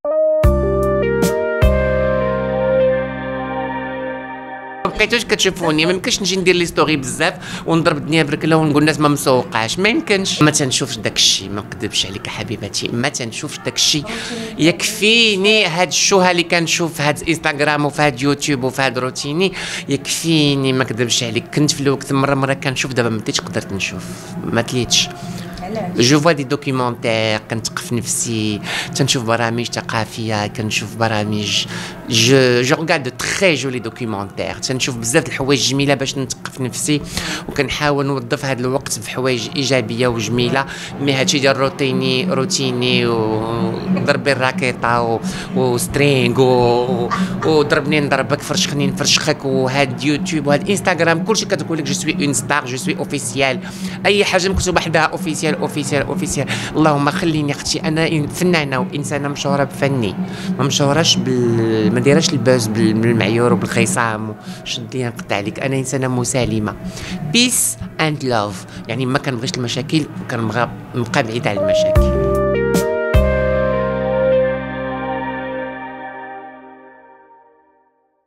بقيتوش كتشوفوني، ما يمكنش نجي ندير لي ستوري بزاف ونضرب الدنيا بركله ونقول الناس ما مسوقاش، ما يمكنش. ما تنشوفش داك الشيء، ما نكذبش عليك حبيبتي، ما تنشوفش داك الشيء. يكفيني هاد الشوهه اللي كنشوف هاد انستغرام وفي هاد يوتيوب وفي هاد روتيني، يكفيني ما نكذبش عليك. كنت في الوقت مره كنشوف، دابا ما بديتش قدرت نشوف، ما تليتش. جو فوا دي دوكيومونتير، كنتقف نفسي، تنشوف برامج ثقافيه، كنشوف برامج جو ريغارد تري جولي دوكيومونتير، تنشوف بزاف الحوايج جميله باش نثقف نفسي، وكنحاول نوظف هذا الوقت في حوايج ايجابيه وجميله. مي هادشي ديال روتيني وضربي الراكيطه وسترينغ وضربني نضربك، فرشخني نفرشخك، وهاد يوتيوب وهاد انستغرام كلشي كتقول لك جو سوي اون ستار، جو سوي اوفيسيال، اي حاجه مكتوبه حداها اوفيسيال. اللهم خليني اختي، انا فنانه وانسانه مشهوره بفني، ما مشهوراش ما دايراش الباز بالمعيور وبالخصام شدي نقطع عليك. انا انسانه مسالمه، بيس اند لاف، يعني ما كنبغيش المشاكل، وكنبغى نبقى بعيد على المشاكل.